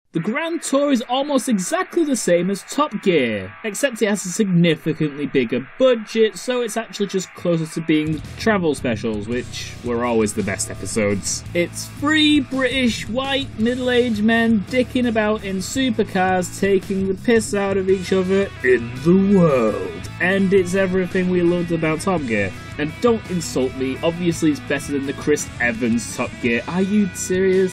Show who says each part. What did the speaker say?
Speaker 1: The Grand Tour is almost exactly the same as Top Gear, except it has a significantly bigger budget, so it's actually just closer to being the travel specials, which were always the best episodes. It's three British white middle-aged men dicking about in supercars, taking the piss out of each other in the world. And it's everything we loved about Top Gear. And don't insult me, obviously it's better than the Chris Evans Top Gear. Are you serious?